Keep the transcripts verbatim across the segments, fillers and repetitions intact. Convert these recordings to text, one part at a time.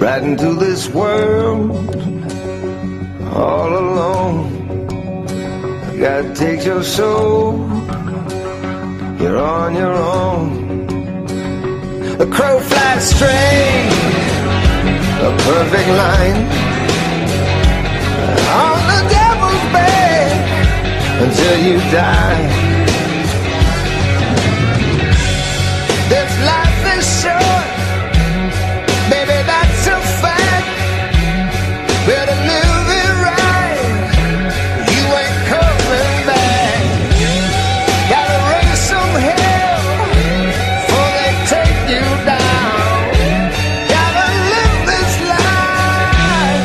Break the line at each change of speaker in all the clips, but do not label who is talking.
right into this world all alone. God takes your soul, you're on your own. A crow flies straight, a perfect line, on the devil's back until you die. This life is short, baby, that's a fact. Better live it right, you ain't coming back. Gotta raise some hell before they take you down. Gotta live this life.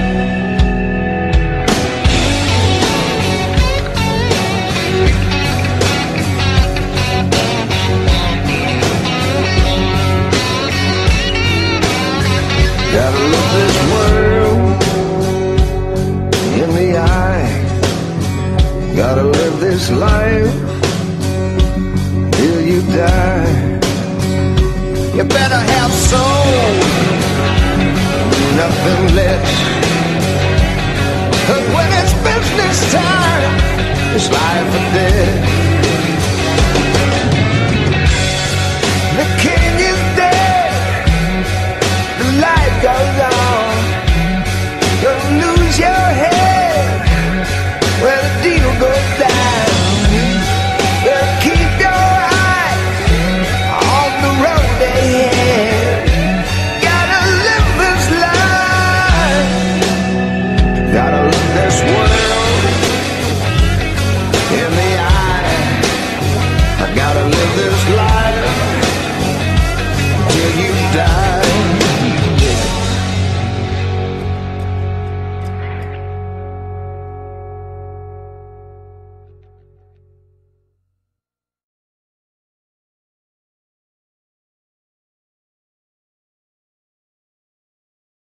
Gotta look this world in the eye. Gotta live this life till you die. You better have soul, nothing less. 'Cause when it's business time, it's life or death. The king is dead, the light goes on. You'll lose your head when the deal goes down. Better keep your eyes on the road ahead. Gotta live this life. Gotta look this world in the eye. I gotta live this life.